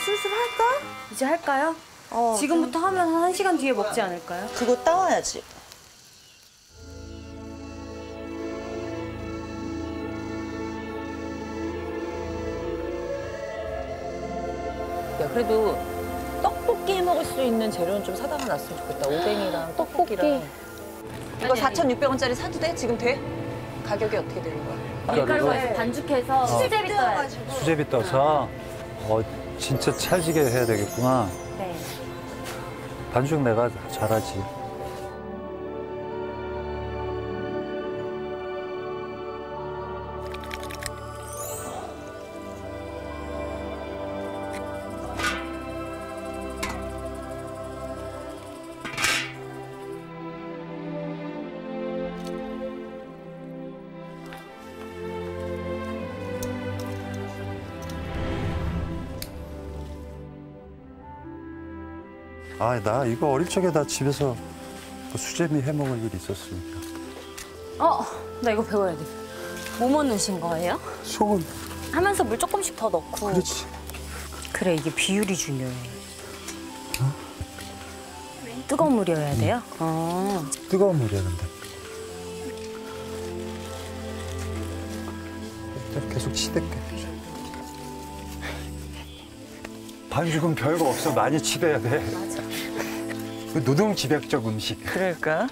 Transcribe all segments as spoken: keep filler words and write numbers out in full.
슬슬 할까? 이제 할까요? 어. 지금부터 하면 한 1시간 뒤에 먹지 않을까요? 그거 따와야지. 야, 그래도 떡볶이 해 먹을 수 있는 재료는 좀 사다가 놨으면 좋겠다. 오뎅이랑 떡볶이랑. 이거 사천육백 원짜리 사도 돼? 지금 돼? 가격이 어떻게 되는 거야? 밀가루에서 반죽해서 수제비 떠야지. 수제비 떠서 어 진짜 찰지게 해야 되겠구나. 네. 반죽 내가 잘하지. 아, 나 이거 어릴 적에 나 집에서 그 수제비 해 먹을 일이 있었으니까. 어, 나 이거 배워야 돼. 뭐뭐 넣으신 거예요? 소금. 하면서 물 조금씩 더 넣고. 그렇지. 그래, 이게 비율이 중요해. 어? 뜨거운 물이어야 돼요? 어. 뜨거운 물이야, 근데. 계속 치댈게. 반죽은 별거 없어. 많이 치대야 돼. 맞아. 그 노동 집약적 음식. 그럴까?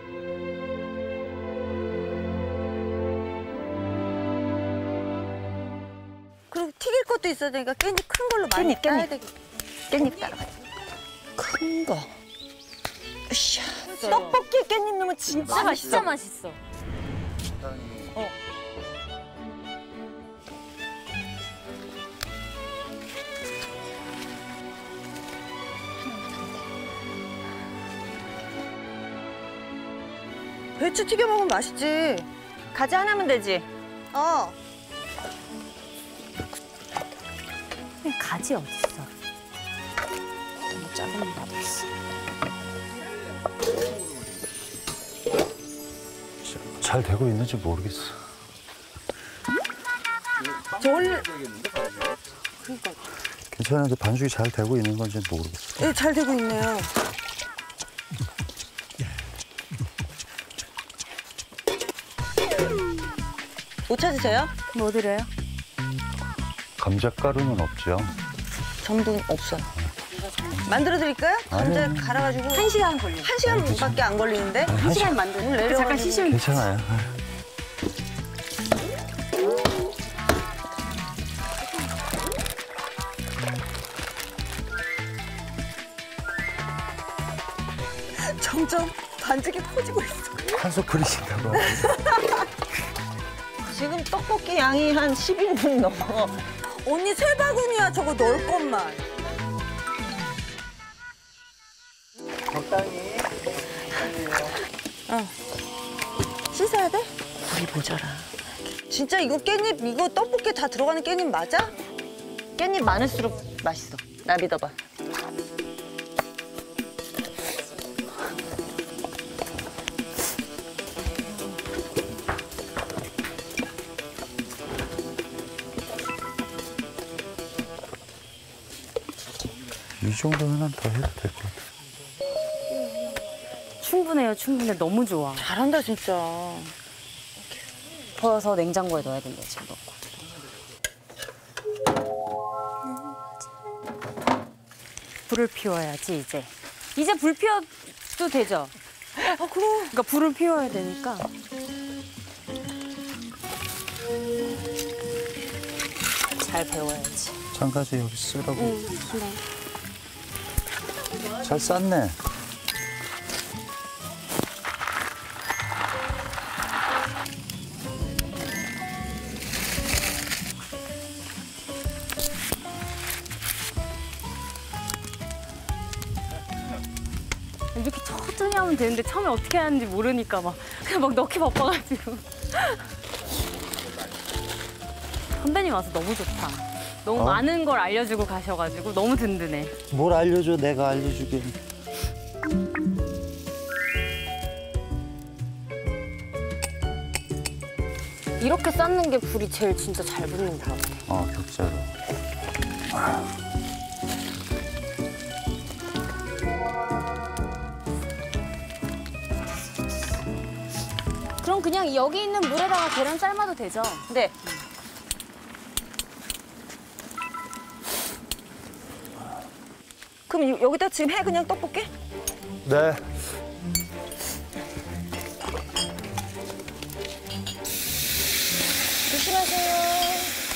그리고 튀길 것도 있어야 되니까 깻잎 큰 걸로 많이 깻잎, 따야 깻잎. 되겠다. 깻잎 따라가야 돼. 큰 거. 으쌰. 떡볶이에 깻잎 넣으면 진짜 맛있어. 진짜 맛있어. 어. 배추 튀겨 먹으면 맛있지. 가지 하나면 되지. 어. 가지 어딨어? 너무 작은 맛없어. 잘 되고 있는지 모르겠어. 저 원래 괜찮은데 반죽이 잘 되고 있는 건지 모르겠어. 네, 잘 되고 있네요. 뭐 찾으세요? 뭐 드려요? 감자가루는 없죠? 전분 없어요. 만들어 드릴까요? 감자 아니요. 갈아가지고 한 시간 걸려. 한 시간밖에 안 걸리는데? 한 시간 만드는. 내려가지고. 잠깐 쉬시면 괜찮아요. 점점 반죽이 커지고 있어. 한솥 끓이신가 봐. 지금 떡볶이 양이 한 십 인분 넘어. 언니 세 바구니야 저거 넣을 것만. 적당히. 어. 씻어야 돼? 우리 모자라. 진짜 이거 깻잎 이거 떡볶이 다 들어가는 깻잎 맞아? 깻잎 많을수록 맛있어. 나 믿어봐. 이 정도면 더 해도 될 것 같아. 충분해요, 충분해. 너무 좋아. 잘한다 진짜. 퍼서 냉장고에 넣어야 된다, 지금 넣고. 불을 피워야지, 이제. 이제 불 피워도 되죠? 아 그럼. 그러니까 불을 피워야 되니까. 잘 배워야지. 장가지 여기 쓰라고. 응, 네. 잘 쌌네. 이렇게 천천히 하면 되는데 처음에 어떻게 하는지 모르니까 막 그냥 막 넣기 바빠가지고. 선배님 와서 너무 좋다. 너무 어? 많은 걸 알려주고 가셔가지고 너무 든든해. 뭘 알려줘, 내가 알려주게. 이렇게 쌓는 게 불이 제일 진짜 잘 붙는 것 같아. 어, 격자로. 아. 그럼 그냥 여기 있는 물에다가 계란 삶아도 되죠? 네. 그럼 여- 여기다 지금 해 그냥 떡볶이? 네. 조심하세요.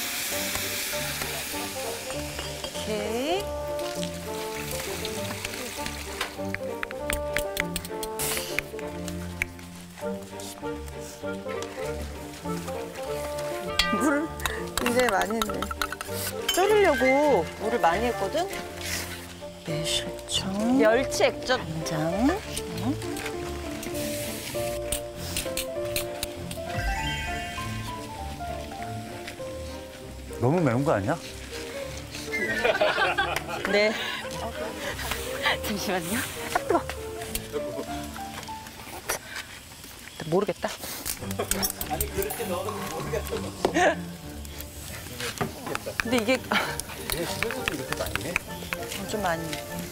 오케이. 물을 굉장히 많이 했네. 졸이려고 물을 많이 했거든? 매실청, 멸치 액젓 간장. 너무 매운 거 아니야? 네. 잠시만요. 모르겠다. 근데 이게 어, 좀 많이.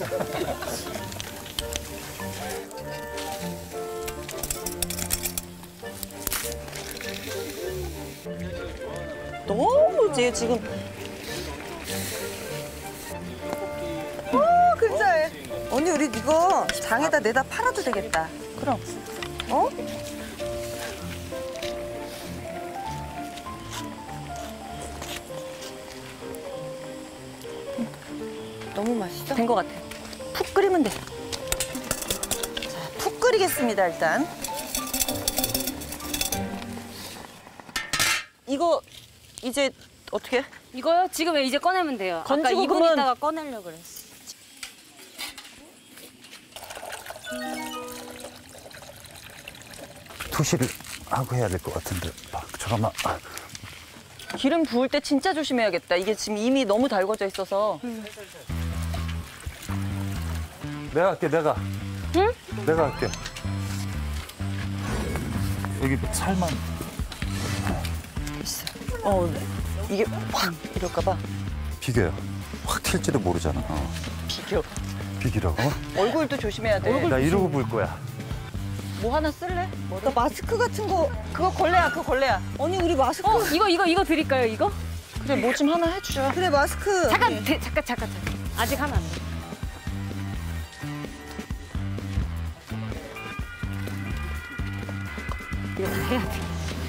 너무 이제 지금 어, 근사해. 언니, 우리 이거 장에다 내다 팔아도 되겠다. 그럼 어? 너무 맛있어? 된 것 같아. 푹 끓이면 돼. 자, 푹 끓이겠습니다, 일단. 이거 이제 어떻게? 이거요? 지금 이제 꺼내면 돼요. 아까 건지고 이 분 그러면- 있다가 꺼내려고 그랬어. 투시를 하고 해야 될 것 같은데. 아, 잠깐만. 아, 기름 부을 때 진짜 조심해야겠다. 이게 지금 이미 너무 달궈져 있어서. 내가 할게, 내가. 응? 내가 할게. 여기 살만. 어, 이게 확 이럴까 봐. 비교야. 확 튈지도 모르잖아. 어. 비교. 비기라고? 얼굴도 조심해야 돼. 나 이러고 볼 거야. 뭐 하나 쓸래? 뭐 나 마스크 같은 거. 그거 걸레야, 그거 걸레야. 언니, 우리 마스크. 어, 이거 이거 이거 드릴까요? 이거? 그래, 뭐 좀 하나 해주자. 그래, 마스크. 잠깐 대, 잠깐 잠깐 잠깐. 아직 하면 안 돼. 이거 다 해야 돼.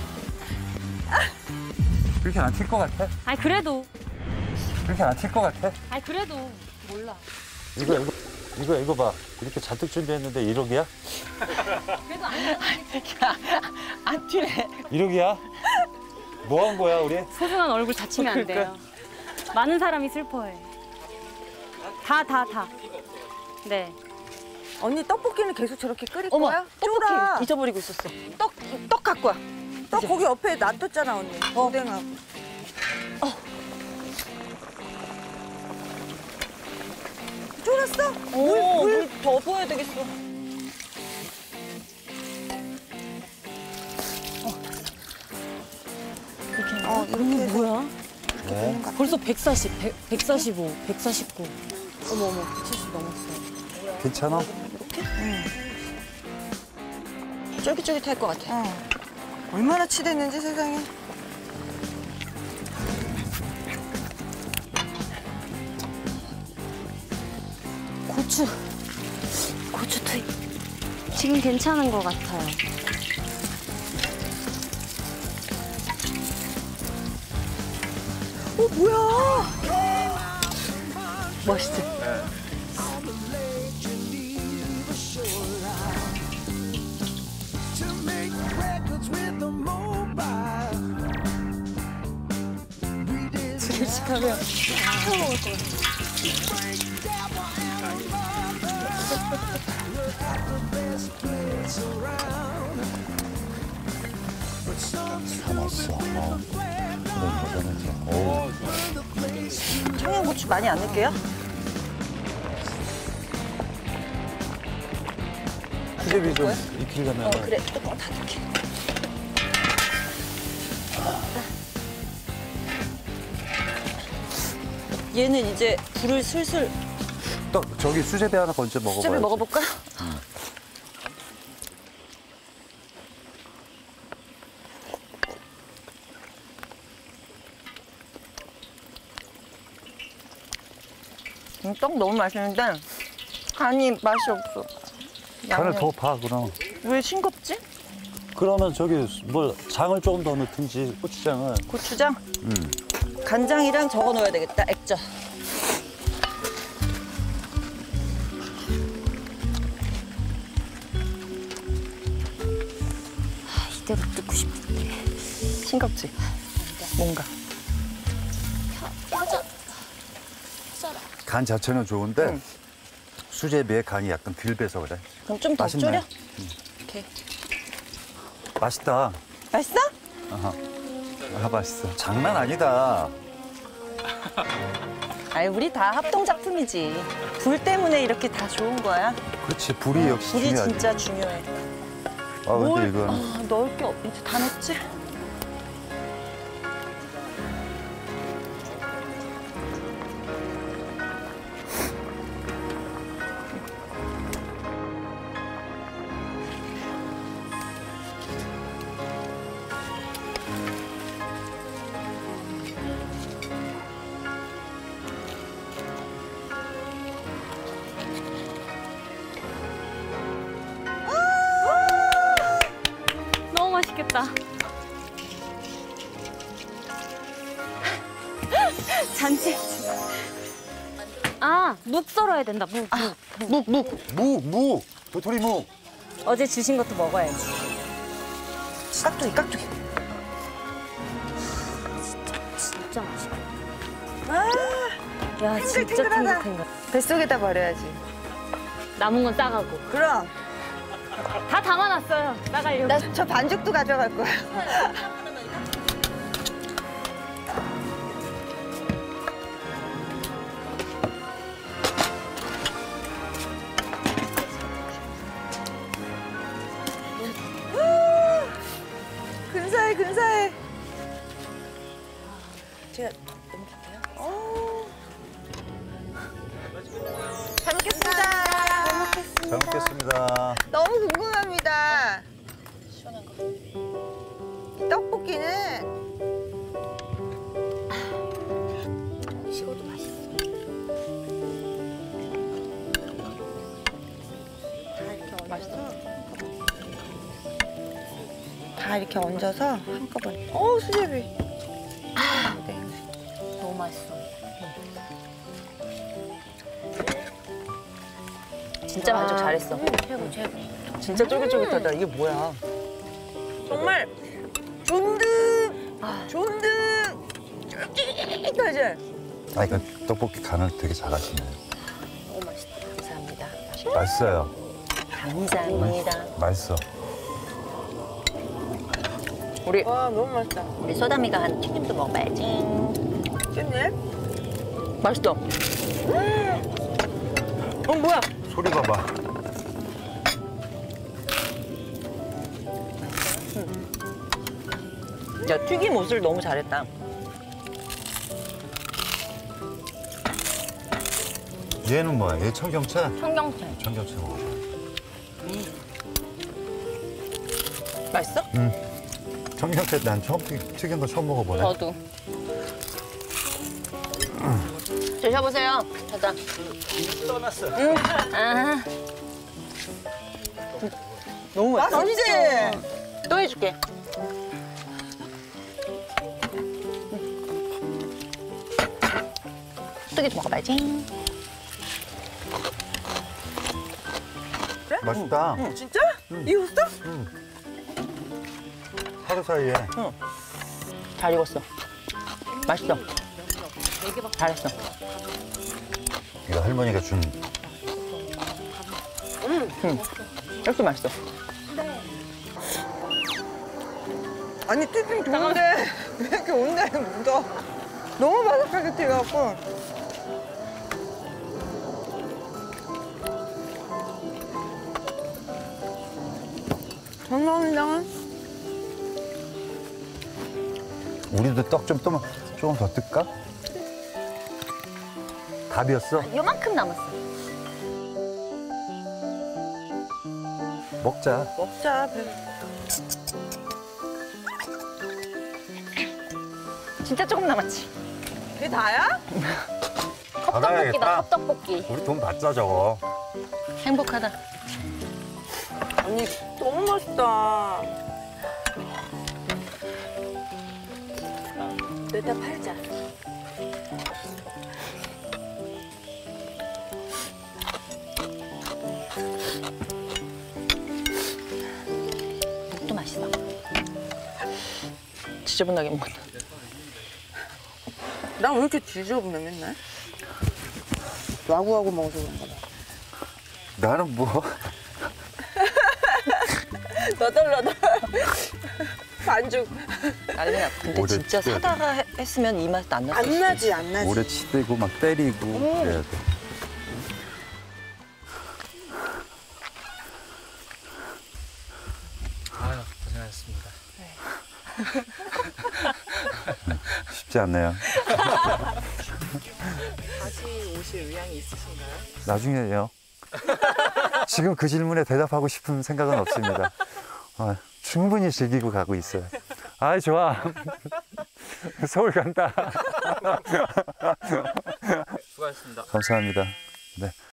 그렇게 안 튈 것 같아? 아니 그래도 그렇게 안 튈 것 같아? 아니 그래도 몰라. 이거, 이거, 이거, 이거 봐. 이렇게 잔뜩 준비했는데 일억이야? 그래도 안 돼. 안 튀네. 일억이야? 뭐 한 거야, 우리? 소중한 얼굴 다치면 안 돼요. 많은 사람이 슬퍼해. 다 다 다. 네. 언니, 떡볶이는 계속 저렇게 끓일 어머, 거야? 쫄아. 떡볶이 잊어버리고 있었어. 떡, 떡 갖고 와. 떡 거기 옆에 놔뒀잖아, 언니. 오뎅하고. 어. 쫄았어? 오, 물 더 부어야 되겠어. 이렇게 어, 이렇게 해서. 뭐야? 네. 벌써 백사십, 백, 백사십오, 백사십구. 어머 어머, 백칠십 넘었어. 괜찮아? 쫄깃쫄깃할 것 같아. 어. 얼마나 치댔는지 세상에. 고추, 고추도 지금 괜찮은 것 같아요. 어, 뭐야? 멋있지? 질식하면 참았어. 어. 그래, 어 청양고추 많이 안 넣을게요. 수제비 좀 익히려면. 어, 그래. 뚜껑 다 넣게. 얘는 이제 불을 슬슬 떡, 저기 수제비 하나 건져 먹어봐야지. 수제비 먹어볼까? 음, 떡 너무 맛있는데 간이 맛이 없어. 간을 양념. 더 봐, 그럼. 왜 싱겁지? 그러면 저기 뭐 장을 조금 더 넣든지, 고추장을. 고추장? 음. 간장이랑 저거 넣어야 되겠다. 액젓. 이대로 뜯고 싶은데. 싱겁지? 뭔가. 간 자체는 좋은데 응. 수제비에 간이 약간 덜 배서 그래. 그럼 좀 더 맛있네. 졸여? 응. 이렇게. 맛있다. 맛있어? 아, 맛있어. 장난 아니다. 아이, 우리 다 합동 작품이지. 불 때문에 이렇게 다 좋은 거야. 그렇지, 불이 역시 불이 중요하지. 진짜 중요해. 아, 근데 뭘 이건 아, 넣을 게 없, 이제 다 넣었지? 너무 맛있겠다. 잔치. 아, 묵 썰어야 된다. 묵, 묵. 묵, 묵. 무, 무, 도토리 무. 어제 주신 것도 먹어야지. 깍두기, 깍두기. 진짜 맛있다. 아, 야, 진짜 탱글탱글하다. 탱글탱글. 뱃속에다 버려야지. 남은 건 싸가고. 그럼. 다 담아놨어요. 싸가려고. 나 저 반죽도 가져갈 거야. 근사해, 근사해. 제가 넘길게요. 어. 잘 먹겠습니다. 잘 먹겠습니다. 잘 먹겠습니다. 너무 궁금합니다. 시원한 거. 이 떡볶이는 식어도 맛있어. 다 이렇게 얹어서 다 이렇게 얹어서 한꺼번에. 어, 수제비. 아, 네. 너무 맛있어. 진짜 만족 잘했어. 최고, 최고. 진짜 쫄깃쫄깃하다. 이게 뭐야? 정말 존득, 존득, 쫄깃하지? 아, 이거 떡볶이 간을 되게 잘하시네. 너무 맛있다. 감사합니다. 맛있어요. 감사합니다. 맛있어. 우리 와, 너무 맛있다. 우리 소담이가 한 튀김도 먹어봐야지. 찐네? 맛있어. 어, 뭐야? 소리 봐봐. 야, 튀김 옷을 너무 잘했다. 얘는 뭐야? 얘 청경채? 청경채. 청경채 먹어. 맛있어? 응. 청경채 난 처음 튀- 튀긴 거 처음 먹어보네. 저도. 드셔보세요. 자자. 응. 아, 너무 맛있어. 맛있지? 또 해줄게. 뚜기 좀 먹어봐야지. 맛있다. 진짜? 익었어? 하루 사이에. 잘 익었어. 맛있어. 잘했어. 이거 할머니가 준 이렇게 맛있어. 아니, 튀김 좋은데 왜 이렇게 온다에 묻어? 너무 바삭하게 튀겨갖고. 감사합니다. 우리도 떡 좀 또 조금 더 뜰까? 답이었어. 요만큼 남았어. 먹자. 먹자. 배. 진짜 조금 남았지. 그게 다야? 컵떡볶이다, 컵떡볶이. 우리 돈 받자 저거. 행복하다. 언니 너무 맛있다. 내다 팔자. 또 맛있어. 지저분하게 먹었다. 난 왜 이렇게 지저분해 맨날? 와구와구 먹어서 그런가 봐. 나는 뭐 너덜너덜. 반죽. 난리나. 근데 오래 진짜 튀겨야 사다가 해- 했으면 이 맛 안 났을 안 수도 나지 있어. 안 나지. 오래 치대고 막 때리고 그래야 돼. 아유, 고생하셨습니다. 쉽지 않네요. 다시 오실 의향이 있으신가요? 나중에요. 지금 그 질문에 대답하고 싶은 생각은 없습니다. 어, 충분히 즐기고 가고 있어요. 아이 좋아. 서울 간다. 수고하셨습니다. 감사합니다. 네,